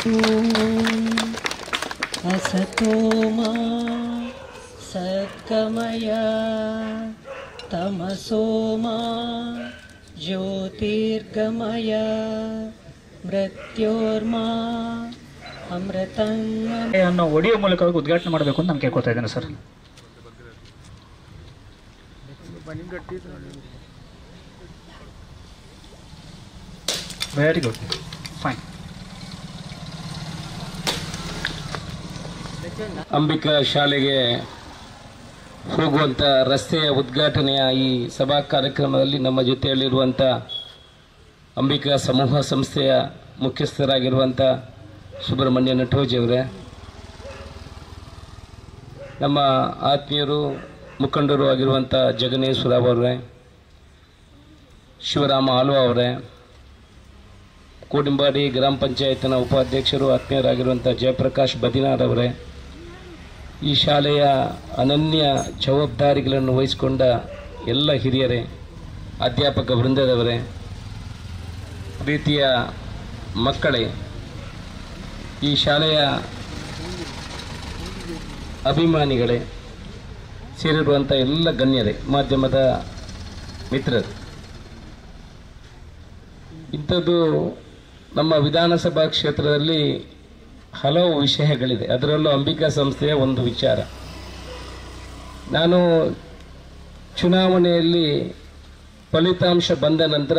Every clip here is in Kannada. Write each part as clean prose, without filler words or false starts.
असतो मा सद्गमय तमसो मा ज्योतिर्गमय मृत्योर्मा अमृतंगमय ಅನ್ನೋ ಆಡಿಯೋ ಮೂಲಕವಾಗಿ ಉದ್ಘಾಟನೆ ಮಾಡಬೇಕು ಅಂತ ನಾನು ಕೇಳ್ಕೊತಾ ಇದ್ದೇನೆ sir. Very good, fine. Ambika ಶಾಲೆಗೆ ಹೋಗುವಂಥ ರಸ್ತೆಯ ಉದ್ಘಾಟನೆಯ ಈ ಸಭಾ ಕಾರ್ಯಕ್ರಮದಲ್ಲಿ ನಮ್ಮ ಜೊತೆಯಲ್ಲಿರುವಂಥ ಅಂಬಿಕಾ ಸಮೂಹ ಸಂಸ್ಥೆಯ ಮುಖ್ಯಸ್ಥರಾಗಿರುವಂಥ ಸುಬ್ರಹ್ಮಣ್ಯ ನಟೋಜಿ ಅವರೇ, ನಮ್ಮ ಆತ್ಮೀಯರು ಮುಖಂಡರು ಆಗಿರುವಂಥ ಜಗನೇಶ್ವರರಾವ್ ಅವರೇ, ಶಿವರಾಮ ಆಳ್ವ ಅವರೇ, ಕೋಡಿಂಬಾಡಿ ಗ್ರಾಮ ಪಂಚಾಯತ್ನ ಉಪಾಧ್ಯಕ್ಷರು ಆತ್ಮೀಯರಾಗಿರುವಂಥ ಜಯಪ್ರಕಾಶ್ ಬದಿನಾರ್ ಅವರೇ, ಈ ಶಾಲೆಯ ಅನನ್ಯ ಜವಾಬ್ದಾರಿಗಳನ್ನು ವಹಿಸಿಕೊಂಡ ಎಲ್ಲ ಹಿರಿಯರೇ, ಅಧ್ಯಾಪಕ ವೃಂದದವರೇ, ಪ್ರೀತಿಯ ಮಕ್ಕಳೇ, ಈ ಶಾಲೆಯ ಅಭಿಮಾನಿಗಳೇ, ಸೇರಿರುವಂಥ ಎಲ್ಲ ಗಣ್ಯರೇ, ಮಾಧ್ಯಮದ ಮಿತ್ರರು, ಇಂಥದ್ದು ನಮ್ಮ ವಿಧಾನಸಭಾ ಕ್ಷೇತ್ರದಲ್ಲಿ ಹಲವು ವಿಷಯಗಳಿದೆ. ಅದರಲ್ಲೂ ಅಂಬಿಕಾ ಸಂಸ್ಥೆಯ ಒಂದು ವಿಚಾರ. ನಾನು ಚುನಾವಣೆಯಲ್ಲಿ ಫಲಿತಾಂಶ ಬಂದ ನಂತರ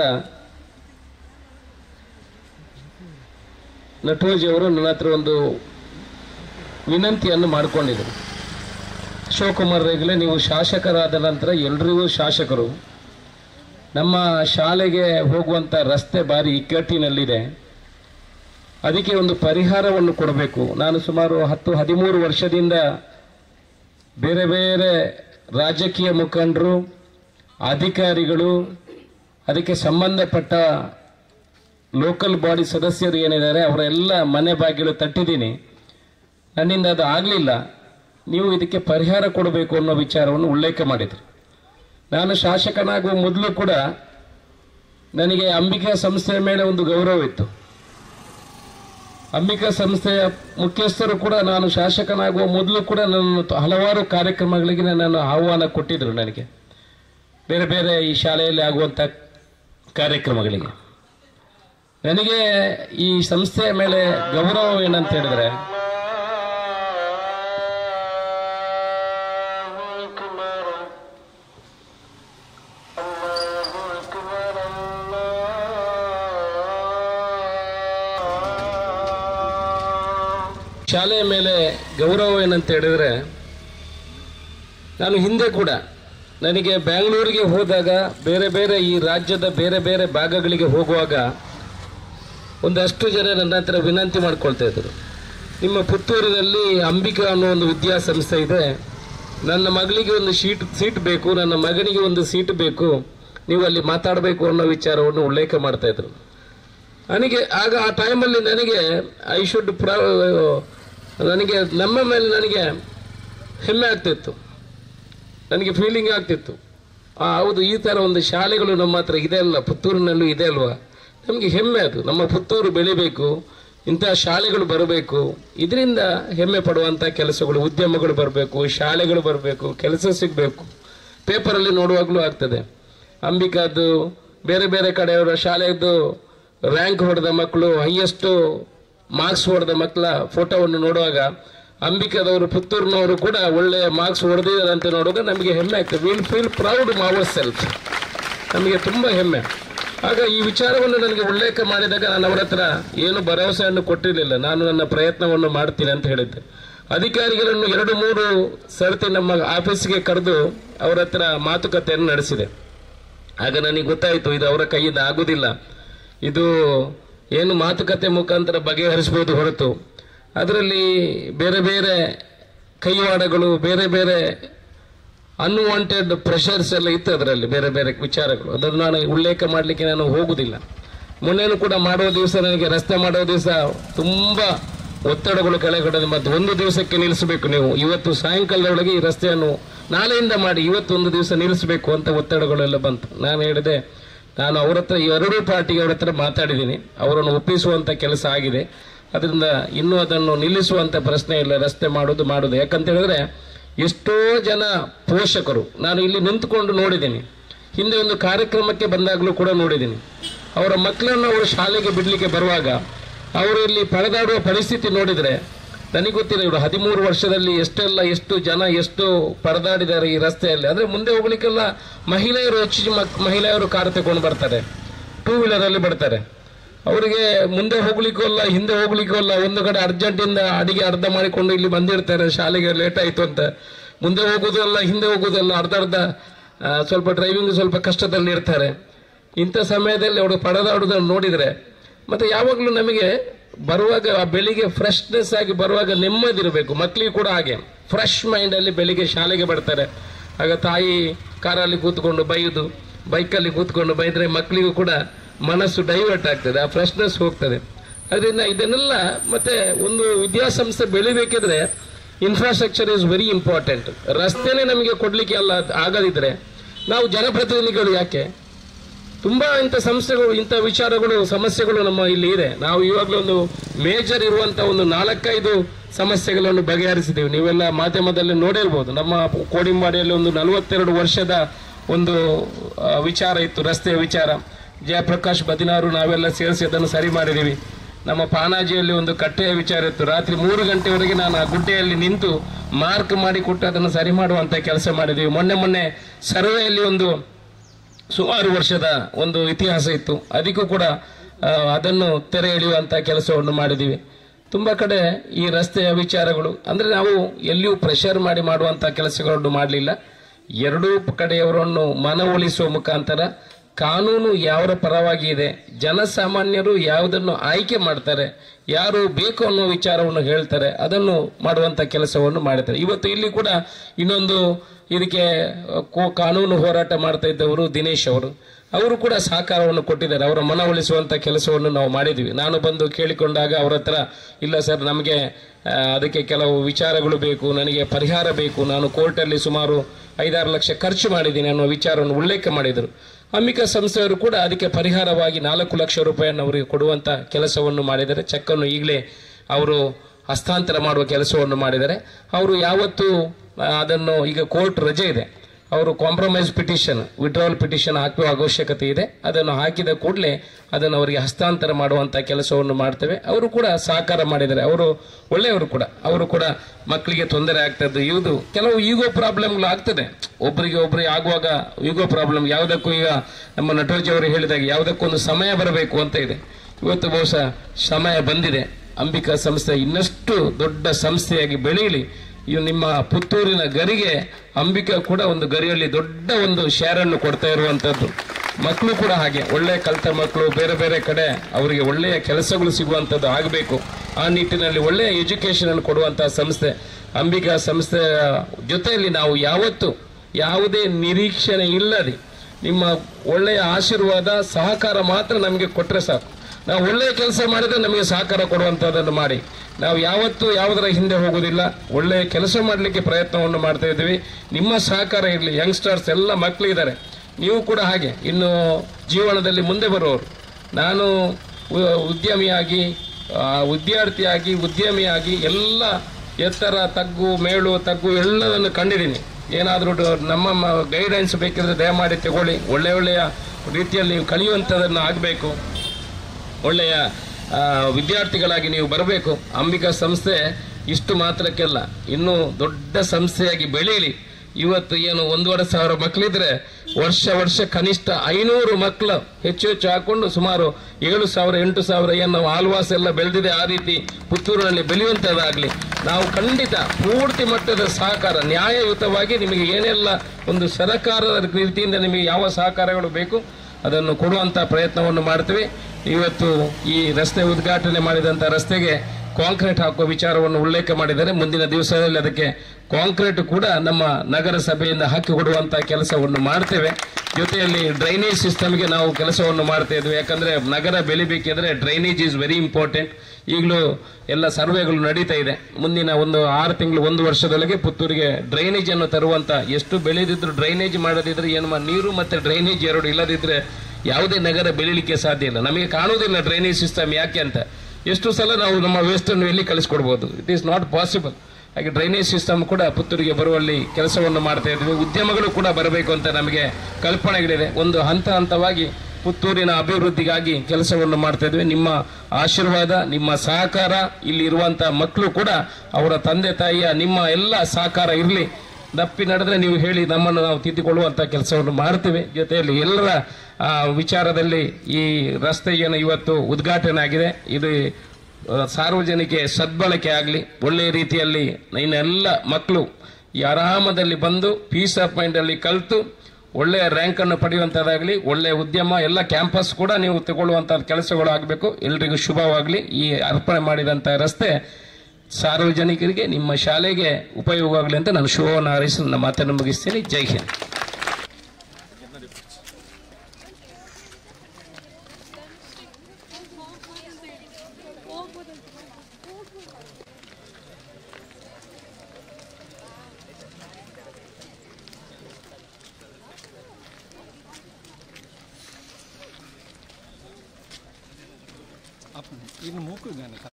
ನಟೋಜಿ ಅವರು ನನ್ನ ಹತ್ರ ಒಂದು ವಿನಂತಿಯನ್ನು ಮಾಡಿಕೊಂಡಿದ್ದರು. ಶಿವಕುಮಾರ್ ರೇಗಲೆ, ನೀವು ಶಾಸಕರಾದ ನಂತರ ಎಲ್ರಿಗೂ ಶಾಸಕರು, ನಮ್ಮ ಶಾಲೆಗೆ ಹೋಗುವಂಥ ರಸ್ತೆ ಭಾರಿ ಇಕ್ಕಟ್ಟಿನಲ್ಲಿದೆ, ಅದಕ್ಕೆ ಒಂದು ಪರಿಹಾರವನ್ನು ಕೊಡಬೇಕು. ನಾನು ಸುಮಾರು 10-13 ವರ್ಷದಿಂದ ಬೇರೆ ಬೇರೆ ರಾಜಕೀಯ ಮುಖಂಡರು, ಅಧಿಕಾರಿಗಳು, ಅದಕ್ಕೆ ಸಂಬಂಧಪಟ್ಟ ಲೋಕಲ್ ಬಾಡಿ ಸದಸ್ಯರು ಏನಿದ್ದಾರೆ ಅವರೆಲ್ಲ ಮನೆ ಬಾಗಿಲು ತಟ್ಟಿದ್ದೀನಿ. ನನ್ನಿಂದ ಅದು ಆಗಲಿಲ್ಲ, ನೀವು ಇದಕ್ಕೆ ಪರಿಹಾರ ಕೊಡಬೇಕು ಅನ್ನೋ ವಿಚಾರವನ್ನು ಉಲ್ಲೇಖ ಮಾಡಿದರು. ನಾನು ಶಾಸಕನಾಗುವ ಮೊದಲು ಕೂಡ ನನಗೆ ಅಂಬಿಕಾ ಸಂಸ್ಥೆಯ ಮೇಲೆ ಒಂದು ಗೌರವ ಇತ್ತು. ಅಂಬಿಕಾ ಸಂಸ್ಥೆಯ ಮುಖ್ಯಸ್ಥರು ಕೂಡ ನಾನು ಶಾಸಕನಾಗುವ ಮೊದಲು ಕೂಡ ನನ್ನ ಹಲವಾರು ಕಾರ್ಯಕ್ರಮಗಳಿಗೆ ನನ್ನನ್ನು ಆಹ್ವಾನ ಕೊಟ್ಟಿದ್ದರು, ನನಗೆ ಬೇರೆ ಬೇರೆ ಈ ಶಾಲೆಯಲ್ಲಿ ಆಗುವಂಥ ಕಾರ್ಯಕ್ರಮಗಳಿಗೆ. ನನಗೆ ಈ ಸಂಸ್ಥೆಯ ಮೇಲೆ ಗೌರವ ಏನಂತ ಹೇಳಿದ್ರೆ, ಶಾಲೆಯ ಮೇಲೆ ಗೌರವ ಏನಂತ ಹೇಳಿದ್ರೆ, ನಾನು ಹಿಂದೆ ಕೂಡ ನನಗೆ ಬೆಂಗಳೂರಿಗೆ ಹೋದಾಗ, ಬೇರೆ ಬೇರೆ ಈ ರಾಜ್ಯದ ಬೇರೆ ಬೇರೆ ಭಾಗಗಳಿಗೆ ಹೋಗುವಾಗ ಒಂದಷ್ಟು ಜನ ನನ್ನ ಹತ್ರ ವಿನಂತಿ ಮಾಡ್ಕೊಳ್ತಾ ಇದ್ರು, ನಿಮ್ಮ ಪುತ್ತೂರಿನಲ್ಲಿ ಅಂಬಿಕಾ ಅನ್ನೋ ಒಂದು ವಿದ್ಯಾಸಂಸ್ಥೆ ಇದೆ, ನನ್ನ ಮಗಳಿಗೆ ಒಂದು ಸೀಟ್ ಬೇಕು, ನನ್ನ ಮಗನಿಗೆ ಒಂದು ಸೀಟ್ ಬೇಕು, ನೀವು ಅಲ್ಲಿ ಮಾತಾಡಬೇಕು ಅನ್ನೋ ವಿಚಾರವನ್ನು ಉಲ್ಲೇಖ ಮಾಡ್ತಾ ಇದ್ರು. ನನಗೆ ಆಗ ಆ ಟೈಮಲ್ಲಿ ನನಗೆ ನನಗೆ ನಮ್ಮ ಮೇಲೆ ನನಗೆ ಹೆಮ್ಮೆ ಆಗ್ತಿತ್ತು, ನನಗೆ ಫೀಲಿಂಗ್ ಆಗ್ತಿತ್ತು. ಹೌದು, ಈ ಥರ ಒಂದು ಶಾಲೆಗಳು ನಮ್ಮ ಹತ್ರ ಇದೆ ಅಲ್ಲ, ಪುತ್ತೂರಿನಲ್ಲೂ ಇದೆ ಅಲ್ವಾ, ನಮಗೆ ಹೆಮ್ಮೆ. ಅದು ನಮ್ಮ ಪುತ್ತೂರು ಬೆಳಿಬೇಕು, ಇಂಥ ಶಾಲೆಗಳು ಬರಬೇಕು, ಇದರಿಂದ ಹೆಮ್ಮೆ ಪಡುವಂಥ ಕೆಲಸಗಳು, ಉದ್ಯಮಗಳು ಬರಬೇಕು, ಶಾಲೆಗಳು ಬರಬೇಕು, ಕೆಲಸ ಸಿಗಬೇಕು. ಪೇಪರಲ್ಲಿ ನೋಡುವಾಗಲೂ ಆಗ್ತದೆ, ಅಂಬಿಕಾದ್ದು ಬೇರೆ ಬೇರೆ ಕಡೆಯವರ ಶಾಲೆಯದ್ದು ರ್ಯಾಂಕ್ ಹೊಡೆದ ಮಕ್ಕಳು, ಹೈಯೆಸ್ಟ್ ಮಾರ್ಕ್ಸ್ ಹೊಡೆದ ಮಕ್ಕಳ ಫೋಟೋವನ್ನು ನೋಡುವಾಗ ಅಂಬಿಕಾದವರು, ಪುತ್ತೂರಿನವರು ಕೂಡ ಒಳ್ಳೆಯ ಮಾರ್ಕ್ಸ್ ಹೊಡೆದಿದ್ದಾರೆ ಅಂತ ನೋಡುವಾಗ ನಮಗೆ ಹೆಮ್ಮೆ ಆಗ್ತದೆ. Will feel proud our self, ನಮಗೆ ತುಂಬ ಹೆಮ್ಮೆ. ಆಗ ಈ ವಿಚಾರವನ್ನು ನನಗೆ ಉಲ್ಲೇಖ ಮಾಡಿದಾಗ ನಾನು ಅವರ ಹತ್ರ ಏನು ಭರವಸೆಯನ್ನು ಕೊಟ್ಟಿರಲಿಲ್ಲ, ನಾನು ನನ್ನ ಪ್ರಯತ್ನವನ್ನು ಮಾಡ್ತೀನಿ ಅಂತ ಹೇಳಿದ್ದೆ. ಅಧಿಕಾರಿಗಳನ್ನು 2-3 ಸರ್ತಿ ನಮ್ಮ ಆಫೀಸ್ಗೆ ಕರೆದು ಅವರ ಹತ್ರ ಮಾತುಕತೆಯನ್ನು ನಡೆಸಿದೆ. ಆಗ ನನಗೆ ಗೊತ್ತಾಯಿತು, ಇದು ಅವರ ಕೈಯಿಂದ ಆಗುವುದಿಲ್ಲ, ಇದು ಏನು ಮಾತುಕತೆ ಮುಖಾಂತರ ಬಗೆಹರಿಸಬಹುದು ಹೊರತು ಅದರಲ್ಲಿ ಬೇರೆ ಬೇರೆ ಕೈವಾಡಗಳು, ಬೇರೆ ಬೇರೆ ಅನ್ವಾಂಟೆಡ್ ಪ್ರೆಷರ್ಸ್ ಎಲ್ಲ ಇತ್ತು, ಅದರಲ್ಲಿ ಬೇರೆ ಬೇರೆ ವಿಚಾರಗಳು. ಅದನ್ನು ನಾನು ಉಲ್ಲೇಖ ಮಾಡಲಿಕ್ಕೆ ನಾನು ಹೋಗುವುದಿಲ್ಲ. ಮೊನ್ನೆನೂ ಕೂಡ ಮಾಡುವ ದಿವಸ, ನನಗೆ ರಸ್ತೆ ಮಾಡುವ ದಿವಸ ತುಂಬ ಒತ್ತಡಗಳು ಕೆಳಗಡೆ, ಮತ್ತು 1 ದಿವಸಕ್ಕೆ ನಿಲ್ಲಿಸಬೇಕು ನೀವು, ಇವತ್ತು ಸಾಯಂಕಾಲದೊಳಗೆ ಈ ರಸ್ತೆಯನ್ನು ನಾಳೆಯಿಂದ ಮಾಡಿ, ಇವತ್ತು 1 ದಿವಸ ನಿಲ್ಲಿಸಬೇಕು ಅಂತ ಒತ್ತಡಗಳೆಲ್ಲ ಬಂತು. ನಾನು ಹೇಳಿದೆ, ನಾನು ಅವರ ಹತ್ರ 2 ಪಾರ್ಟಿಗೆ ಅವರ ಹತ್ರ ಮಾತಾಡಿದ್ದೀನಿ, ಅವರನ್ನು ಒಪ್ಪಿಸುವಂಥ ಕೆಲಸ ಆಗಿದೆ. ಅದರಿಂದ ಇನ್ನೂ ಅದನ್ನು ನಿಲ್ಲಿಸುವಂಥ ಪ್ರಶ್ನೆ ಇಲ್ಲ. ರಸ್ತೆ ಮಾಡೋದು ಯಾಕಂತ ಹೇಳಿದ್ರೆ ಎಷ್ಟೋ ಜನ ಪೋಷಕರು, ನಾನು ಇಲ್ಲಿ ನಿಂತುಕೊಂಡು ನೋಡಿದ್ದೀನಿ, ಹಿಂದೆ ಒಂದು ಕಾರ್ಯಕ್ರಮಕ್ಕೆ ಬಂದಾಗಲೂ ಕೂಡ ನೋಡಿದ್ದೀನಿ, ಅವರ ಮಕ್ಕಳನ್ನು ಅವರು ಶಾಲೆಗೆ ಬಿಡಲಿಕ್ಕೆ ಬರುವಾಗ ಅವರು ಇಲ್ಲಿ ಪರದಾಡುವ ಪರಿಸ್ಥಿತಿ ನೋಡಿದರೆ ನನಗೆ ಗೊತ್ತಿಲ್ಲ. ಇವರು 13 ವರ್ಷದಲ್ಲಿ ಎಷ್ಟು ಜನ ಎಷ್ಟು ಪರದಾಡಿದ್ದಾರೆ ಈ ರಸ್ತೆಯಲ್ಲಿ. ಅಂದರೆ ಮುಂದೆ ಹೋಗ್ಲಿಕ್ಕೆಲ್ಲ ಮಹಿಳೆಯರು ಮಹಿಳೆಯರು ಕಾರ್ ತಗೊಂಡು ಬರ್ತಾರೆ, 2 ವೀಲರಲ್ಲಿ ಬರ್ತಾರೆ. ಅವರಿಗೆ ಮುಂದೆ ಹೋಗ್ಲಿಕ್ಕೂ ಅಲ್ಲ ಹಿಂದೆ ಹೋಗ್ಲಿಕ್ಕೂ ಅಲ್ಲ. ಒಂದು ಕಡೆ ಅರ್ಜೆಂಟಿಂದ ಅಡಿಗೆ ಅರ್ಧ ಮಾಡಿಕೊಂಡು ಇಲ್ಲಿ ಬಂದಿರ್ತಾರೆ, ಶಾಲೆಗೆ ಲೇಟ್ ಆಯಿತು ಅಂತ. ಮುಂದೆ ಹೋಗೋದಲ್ಲ ಹಿಂದೆ ಹೋಗೋದಲ್ಲ, ಅರ್ಧ ಸ್ವಲ್ಪ ಡ್ರೈವಿಂಗ್ ಸ್ವಲ್ಪ ಕಷ್ಟದಲ್ಲಿ ಇರ್ತಾರೆ. ಇಂಥ ಸಮಯದಲ್ಲಿ ಅವರು ಪರದಾಡುವುದನ್ನು ನೋಡಿದರೆ ಮತ್ತು ಯಾವಾಗಲೂ ನಮಗೆ ಬರುವಾಗ ಆ ಬೆಳಿಗ್ಗೆ ಫ್ರೆಶ್ನೆಸ್ ಆಗಿ ಬರುವಾಗ ನೆಮ್ಮದಿರಬೇಕು. ಮಕ್ಕಳಿಗೆ ಕೂಡ ಹಾಗೆ ಫ್ರೆಶ್ ಮೈಂಡಲ್ಲಿ ಬೆಳಿಗ್ಗೆ ಶಾಲೆಗೆ ಬರ್ತಾರೆ. ಆಗ ತಾಯಿ ಕಾರಲ್ಲಿ ಕೂತ್ಕೊಂಡು ಬೈದು, ಬೈಕಲ್ಲಿ ಕೂತ್ಕೊಂಡು ಬೈದರೆ ಮಕ್ಕಳಿಗೂ ಕೂಡ ಮನಸ್ಸು ಡೈವರ್ಟ್ ಆಗ್ತದೆ, ಆ ಫ್ರೆಶ್ನೆಸ್ ಹೋಗ್ತದೆ. ಅದರಿಂದ ಇದನ್ನೆಲ್ಲ ಮತ್ತೆ ಒಂದು ವಿದ್ಯಾಸಂಸ್ಥೆ ಬೆಳಿಬೇಕಿದ್ರೆ ಇನ್ಫ್ರಾಸ್ಟ್ರಕ್ಚರ್ ಇಸ್ ವೆರಿ ಇಂಪಾರ್ಟೆಂಟ್. ರಸ್ತೆನೇ ನಮಗೆ ಕೊಡಲಿಕ್ಕೆ ಆಗದಿದ್ರೆ ನಾವು ಜನಪ್ರತಿನಿಧಿಗಳು ಯಾಕೆ? ತುಂಬ ಇಂಥ ಸಂಸ್ಥೆಗಳು, ಇಂಥ ವಿಚಾರಗಳು, ಸಮಸ್ಯೆಗಳು ನಮ್ಮ ಇಲ್ಲಿ ಇದೆ. ನಾವು ಇವಾಗಲೂ ಒಂದು ಮೇಜರ್ ಇರುವಂಥ ಒಂದು 4-5 ಸಮಸ್ಯೆಗಳನ್ನು ಬಗೆಹರಿಸಿದ್ದೇವೆ. ನೀವೆಲ್ಲ ಮಾಧ್ಯಮದಲ್ಲಿ ನೋಡಿರ್ಬೋದು. ನಮ್ಮ ಕೋಡಿಂಬಾಡಿಯಲ್ಲಿ ಒಂದು 42 ವರ್ಷದ ಒಂದು ವಿಚಾರ ಇತ್ತು, ರಸ್ತೆಯ ವಿಚಾರ. ಜಯಪ್ರಕಾಶ್ ಬದಿನಾರು ನಾವೆಲ್ಲ ಸೇರಿಸಿ ಅದನ್ನು ಸರಿ ಮಾಡಿದ್ದೀವಿ. ನಮ್ಮ ಪಾನಾಜಿಯಲ್ಲಿ ಒಂದು ಕಟ್ಟೆಯ ವಿಚಾರ ಇತ್ತು. ರಾತ್ರಿ 3 ಗಂಟೆವರೆಗೆ ನಾನು ಆ ಗುಡ್ಡೆಯಲ್ಲಿ ನಿಂತು ಮಾರ್ಕ್ ಮಾಡಿ ಕೊಟ್ಟು ಅದನ್ನು ಸರಿ ಮಾಡುವಂಥ ಕೆಲಸ ಮಾಡಿದ್ದೀವಿ. ಮೊನ್ನೆ ಸರ್ವೆಯಲ್ಲಿ ಒಂದು ಸುಮಾರು ವರ್ಷದ ಒಂದು ಇತಿಹಾಸ ಇತ್ತು, ಅದಕ್ಕೂ ಕೂಡ ಅದನ್ನು ತೆರೆ ಎಳೆಯುವಂಥ ಕೆಲಸವನ್ನು ಮಾಡಿದ್ದೀವಿ. ತುಂಬ ಕಡೆ ಈ ರಸ್ತೆಯ ವಿಚಾರಗಳು ಅಂದರೆ ನಾವು ಎಲ್ಲಿಯೂ ಪ್ರೆಷರ್ ಮಾಡುವಂಥ ಕೆಲಸಗಳನ್ನು ಮಾಡಲಿಲ್ಲ. ಎರಡೂ ಕಡೆಯವರನ್ನು ಮನವೊಲಿಸುವ ಮುಖಾಂತರ ಕಾನೂನು ಯಾವರ ಪರವಾಗಿ ಇದೆ, ಜನಸಾಮಾನ್ಯರು ಯಾವುದನ್ನು ಆಯ್ಕೆ ಮಾಡ್ತಾರೆ, ಯಾರು ಬೇಕು ಅನ್ನೋ ವಿಚಾರವನ್ನು ಹೇಳ್ತಾರೆ, ಅದನ್ನು ಮಾಡುವಂಥ ಕೆಲಸವನ್ನು ಮಾಡಿದ್ದಾರೆ. ಇವತ್ತು ಇಲ್ಲಿ ಕೂಡ ಇನ್ನೊಂದು ಇದಕ್ಕೆ ಕಾನೂನು ಹೋರಾಟ ಮಾಡ್ತಾ ಇದ್ದವರು ದಿನೇಶ್ ಅವರು ಕೂಡ ಸಹಕಾರವನ್ನು ಕೊಟ್ಟಿದ್ದಾರೆ. ಅವರ ಮನವೊಲಿಸುವಂಥ ಕೆಲಸವನ್ನು ನಾವು ಮಾಡಿದ್ವಿ. ನಾನು ಬಂದು ಕೇಳಿಕೊಂಡಾಗ ಅವರ ಹತ್ರ ಇಲ್ಲ ಸರ್, ನಮಗೆ ಅದಕ್ಕೆ ಕೆಲವು ವಿಚಾರಗಳು ಬೇಕು, ನನಗೆ ಪರಿಹಾರ ಬೇಕು, ನಾನು ಕೋರ್ಟಲ್ಲಿ ಸುಮಾರು 5-6 ಲಕ್ಷ ಖರ್ಚು ಮಾಡಿದ್ದೀನಿ ಅನ್ನೋ ವಿಚಾರವನ್ನು ಉಲ್ಲೇಖ ಮಾಡಿದರು. ಅಂಬಿಕಾ ಸಂಸ್ಥೆಯವರು ಕೂಡ ಅದಕ್ಕೆ ಪರಿಹಾರವಾಗಿ 4 ಲಕ್ಷ ರೂಪಾಯಿಯನ್ನು ಅವರಿಗೆ ಕೊಡುವಂಥ ಕೆಲಸವನ್ನು ಮಾಡಿದ್ದಾರೆ. ಚೆಕ್ಕನ್ನು ಈಗಲೇ ಅವರು ಹಸ್ತಾಂತರ ಮಾಡುವ ಕೆಲಸವನ್ನು ಮಾಡಿದ್ದಾರೆ. ಅವರು ಯಾವತ್ತೂ ಅದನ್ನು, ಈಗ ಕೋರ್ಟ್ ರಜೆ ಇದೆ, ಅವರು ಕಾಂಪ್ರಮೈಸ್ ಪಿಟಿಷನ್, ವಿಡ್ರಾವಲ್ ಪಿಟಿಷನ್ ಹಾಕುವ ಅವಶ್ಯಕತೆ ಇದೆ. ಅದನ್ನು ಹಾಕಿದ ಕೂಡಲೇ ಅದನ್ನು ಅವರಿಗೆ ಹಸ್ತಾಂತರ ಮಾಡುವಂಥ ಕೆಲಸವನ್ನು ಮಾಡ್ತೇವೆ. ಅವರು ಕೂಡ ಸಹಕಾರ ಮಾಡಿದ್ದಾರೆ. ಅವರು ಒಳ್ಳೆಯವರು ಕೂಡ. ಅವರು ಕೂಡ ಮಕ್ಕಳಿಗೆ ತೊಂದರೆ ಆಗ್ತದ್ದು, ಇದು ಕೆಲವು ಈಗೋ ಪ್ರಾಬ್ಲಮ್ಗಳು ಆಗ್ತದೆ, ಒಬ್ಬರಿಗೆ ಆಗುವಾಗ ಈಗೋ ಪ್ರಾಬ್ಲಮ್. ಯಾವುದಕ್ಕೂ ಈಗ ನಮ್ಮ ನಟೋಜಿ ಅವರು ಹೇಳಿದಾಗ ಯಾವುದಕ್ಕೊಂದು ಸಮಯ ಬರಬೇಕು ಅಂತ ಇದೆ. ಇವತ್ತು ಬಹುಶಃ ಸಮಯ ಬಂದಿದೆ. ಅಂಬಿಕಾ ಸಂಸ್ಥೆ ಇನ್ನಷ್ಟು ದೊಡ್ಡ ಸಂಸ್ಥೆಯಾಗಿ ಬೆಳೆಯಲಿ. ಇವು ನಿಮ್ಮ ಪುತ್ತೂರಿನ ಗರಿಗೆ ಅಂಬಿಕಾ ಕೂಡ ಒಂದು ಗರಿಯಲ್ಲಿ ದೊಡ್ಡ ಒಂದು ಶೇರನ್ನು ಕೊಡ್ತಾ ಇರುವಂಥದ್ದು. ಮಕ್ಕಳು ಕೂಡ ಹಾಗೆ ಒಳ್ಳೆಯ ಕಲಿತ ಮಕ್ಕಳು ಬೇರೆ ಬೇರೆ ಕಡೆ ಅವರಿಗೆ ಒಳ್ಳೆಯ ಕೆಲಸಗಳು ಸಿಗುವಂಥದ್ದು ಆಗಬೇಕು. ಆ ನಿಟ್ಟಿನಲ್ಲಿ ಒಳ್ಳೆಯ ಎಜುಕೇಷನ್ ಅನ್ನು ಕೊಡುವಂಥ ಸಂಸ್ಥೆ ಅಂಬಿಕಾ ಸಂಸ್ಥೆಯ ಜೊತೆಯಲ್ಲಿ ನಾವು ಯಾವತ್ತೂ ಯಾವುದೇ ನಿರೀಕ್ಷಣೆ ಇಲ್ಲದೆ ನಿಮ್ಮ ಒಳ್ಳೆಯ ಆಶೀರ್ವಾದ ಸಹಕಾರ ಮಾತ್ರ ನಮಗೆ ಕೊಟ್ಟರೆ ಸಾಕು. ನಾವು ಒಳ್ಳೆಯ ಕೆಲಸ ಮಾಡಿದ್ರೆ ನಮಗೆ ಸಹಕಾರ ಕೊಡುವಂಥದ್ದನ್ನು ಮಾಡಿ. ನಾವು ಯಾವತ್ತೂ ಯಾವುದರ ಹಿಂದೆ ಹೋಗೋದಿಲ್ಲ. ಒಳ್ಳೆಯ ಕೆಲಸ ಮಾಡಲಿಕ್ಕೆ ಪ್ರಯತ್ನವನ್ನು ಮಾಡ್ತಾ ಇದ್ದೀವಿ. ನಿಮ್ಮ ಸಹಕಾರ ಇರಲಿ. ಯಂಗ್ಸ್ಟರ್ಸ್ ಎಲ್ಲ ಮಕ್ಕಳಿದ್ದಾರೆ, ನೀವು ಕೂಡ ಹಾಗೆ ಇನ್ನು ಜೀವನದಲ್ಲಿ ಮುಂದೆ ಬರುವವರು. ನಾನು ಉದ್ಯಮಿಯಾಗಿ, ವಿದ್ಯಾರ್ಥಿಯಾಗಿ, ಉದ್ಯಮಿಯಾಗಿ ಎಲ್ಲ ಎತ್ತರ ತಗ್ಗು ಮೇಳು ತಗ್ಗು ಎಲ್ಲದನ್ನು ಕಂಡಿದ್ದೀನಿ. ಏನಾದರೂ ನಮ್ಮ ಗೈಡೆನ್ಸ್ ಬೇಕಿದ್ರೆ ದಯಮಾಡಿ ತಗೊಳ್ಳಿ. ಒಳ್ಳೆಯ ರೀತಿಯಲ್ಲಿ ನೀವು ಕಲಿಯುವಂಥದ್ದನ್ನು ಆಗಬೇಕು. ಒಳ್ಳೆಯ ವಿದ್ಯಾರ್ಥಿಗಳಾಗಿ ನೀವು ಬರಬೇಕು. ಅಂಬಿಕಾ ಸಂಸ್ಥೆ ಇಷ್ಟು ಮಾತ್ರಕ್ಕೆಲ್ಲ, ಇನ್ನೂ ದೊಡ್ಡ ಸಂಸ್ಥೆಯಾಗಿ ಬೆಳೀಲಿ. ಇವತ್ತು ಏನು 1,500 ಮಕ್ಕಳಿದ್ರೆ ವರ್ಷ ಕನಿಷ್ಠ 500 ಮಕ್ಕಳು ಹೆಚ್ಚು ಹಾಕೊಂಡು ಸುಮಾರು 7,000 8,000 ಏನು ನಾವು ಆಳ್ವಾಸ್ ಎಲ್ಲ ಬೆಳೆದಿದೆ, ಆ ರೀತಿ ಪುತ್ತೂರಿನಲ್ಲಿ ಬೆಳೆಯುವಂಥದ್ದಾಗಲಿ. ನಾವು ಖಂಡಿತ ಪೂರ್ತಿ ಮಟ್ಟದ ಸಹಕಾರ ನ್ಯಾಯಯುತವಾಗಿ ನಿಮಗೆ ಏನೆಲ್ಲ ಒಂದು ಸರ್ಕಾರದ ರೀತಿಯಿಂದ ನಿಮಗೆ ಯಾವ ಸಹಕಾರಗಳು ಬೇಕು ಅದನ್ನು ಕೊಡುವಂಥ ಪ್ರಯತ್ನವನ್ನು ಮಾಡ್ತೀವಿ. ಇವತ್ತು ಈ ರಸ್ತೆ ಉದ್ಘಾಟನೆ ಮಾಡಿದಂಥ ರಸ್ತೆಗೆ ಕಾಂಕ್ರೀಟ್ ಹಾಕುವ ವಿಚಾರವನ್ನು ಉಲ್ಲೇಖ ಮಾಡಿದ್ದಾರೆ. ಮುಂದಿನ ದಿವಸದಲ್ಲಿ ಅದಕ್ಕೆ ಕಾಂಕ್ರೀಟ್ ಕೂಡ ನಮ್ಮ ನಗರಸಭೆಯಿಂದ ಹಾಕಿ ಕೊಡುವಂಥ ಕೆಲಸವನ್ನು ಮಾಡ್ತೇವೆ. ಜೊತೆಯಲ್ಲಿ ಡ್ರೈನೇಜ್ ಸಿಸ್ಟಮ್ಗೆ ನಾವು ಕೆಲಸವನ್ನು ಮಾಡ್ತಾ ಇದ್ವಿ. ಯಾಕಂದರೆ ನಗರ ಬೆಳಿಬೇಕಿದ್ರೆ ಡ್ರೈನೇಜ್ ಈಸ್ ವೆರಿ ಇಂಪಾರ್ಟೆಂಟ್. ಈಗಲೂ ಎಲ್ಲ ಸರ್ವೆಗಳು ನಡೀತಾ ಇದೆ. ಮುಂದಿನ ಒಂದು 6 ತಿಂಗಳು 1 ವರ್ಷದೊಳಗೆ ಪುತ್ತೂರಿಗೆ ಡ್ರೈನೇಜನ್ನು ತರುವಂಥ, ಎಷ್ಟು ಬೆಳೆದಿದ್ರು ಡ್ರೈನೇಜ್ ಮಾಡದಿದ್ರೆ ಏನು, ನೀರು ಮತ್ತು ಡ್ರೈನೇಜ್ ಎರಡು ಇಲ್ಲದಿದ್ದರೆ ಯಾವುದೇ ನಗರ ಬೆಳೀಲಿಕ್ಕೆ ಸಾಧ್ಯ ಇಲ್ಲ. ನಮಗೆ ಕಾಣುವುದಿಲ್ಲ ಡ್ರೈನೇಜ್ ಸಿಸ್ಟಮ್ ಯಾಕೆ ಅಂತ. ಎಷ್ಟು ಸಲ ನಾವು ನಮ್ಮ ವೇಸ್ಟನ್ನು ಎಲ್ಲಿ ಕಳಿಸ್ಕೊಡ್ಬೋದು? It is not possible. ಹಾಗೆ ಡ್ರೈನೇಜ್ ಸಿಸ್ಟಮ್ ಕೂಡ ಪುತ್ತೂರಿಗೆ ಬರುವಲ್ಲಿ ಕೆಲಸವನ್ನು ಮಾಡ್ತಾ ಇದ್ವಿ. ಉದ್ಯಮಗಳು ಕೂಡ ಬರಬೇಕು ಅಂತ ನಮಗೆ ಕಲ್ಪನೆಗಳಿದೆ. ಒಂದು ಹಂತ ಹಂತವಾಗಿ ಪುತ್ತೂರಿನ ಅಭಿವೃದ್ಧಿಗಾಗಿ ಕೆಲಸವನ್ನು ಮಾಡ್ತಾ ಇದ್ವಿ. ನಿಮ್ಮ ಆಶೀರ್ವಾದ, ನಿಮ್ಮ ಸಹಕಾರ, ಇಲ್ಲಿ ಇರುವಂಥ ಮಕ್ಕಳು ಕೂಡ ಅವರ ತಂದೆ ತಾಯಿಯ ನಿಮ್ಮ ಎಲ್ಲ ಸಹಕಾರ ಇರಲಿ. ದಪ್ಪಿ ನಡೆದ್ರೆ ನೀವು ಹೇಳಿ ನಮ್ಮನ್ನು ನಾವು ತಿದ್ದಿಕೊಳ್ಳುವಂಥ ಕೆಲಸವನ್ನು ಮಾಡ್ತೀವಿ. ಜೊತೆಯಲ್ಲಿ ಎಲ್ಲರ ವಿಚಾರದಲ್ಲಿ ಈ ರಸ್ತೆ ಏನು ಇವತ್ತು ಉದ್ಘಾಟನೆ ಆಗಿದೆ, ಇದು ಸಾರ್ವಜನಿಕ ಸದ್ಬಳಕೆ ಆಗಲಿ, ಒಳ್ಳೆಯ ರೀತಿಯಲ್ಲಿ ಇನ್ನೆಲ್ಲ ಮಕ್ಕಳು ಈ ಆರಾಮದಲ್ಲಿ ಬಂದು ಪೀಸ್ ಆಫ್ ಮೈಂಡಲ್ಲಿ ಕಲಿತು ಒಳ್ಳೆಯ ರ್ಯಾಂಕನ್ನು ಪಡೆಯುವಂಥದ್ದಾಗಲಿ, ಒಳ್ಳೆಯ ಉದ್ಯಮ ಎಲ್ಲ ಕ್ಯಾಂಪಸ್ ಕೂಡ ನೀವು ತಗೊಳ್ಳುವಂಥ ಕೆಲಸಗಳು ಆಗಬೇಕು. ಎಲ್ರಿಗೂ ಶುಭವಾಗಲಿ. ಈ ಅರ್ಪಣೆ ಮಾಡಿದಂಥ ರಸ್ತೆ ಸಾರ್ವಜನಿಕರಿಗೆ, ನಿಮ್ಮ ಶಾಲೆಗೆ ಉಪಯೋಗ ಆಗಲಿ ಅಂತ ನಾನು ಶುಭವನ್ನು ಹಾರೈಸಿ ನನ್ನ ಮಾತನ್ನು ಮುಗಿಸ್ತೀನಿ. ಜೈ ಹಿಂದ್. ಇನ್ನು ಮೂಕು